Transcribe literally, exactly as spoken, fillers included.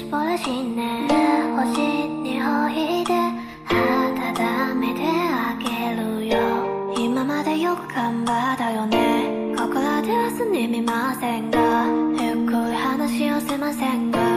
ぼれしね星においで温めてあげるよ。今までよく頑張ったよね。ここらではすみませんが、ゆっくり話をせませんが